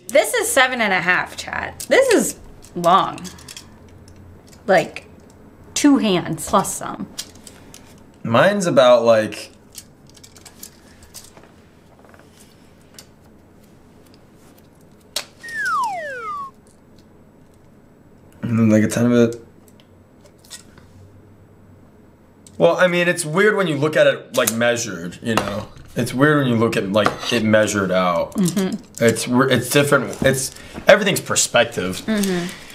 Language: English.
This is 7.5, chat. This is long. Like 2 hands plus some. Mine's about like... like a ton of it. Well, I mean, it's weird when you look at it like measured, you know. It's weird when you look at like it measured out. Mm-hmm. It's different. It's everything's perspective. Mm-hmm.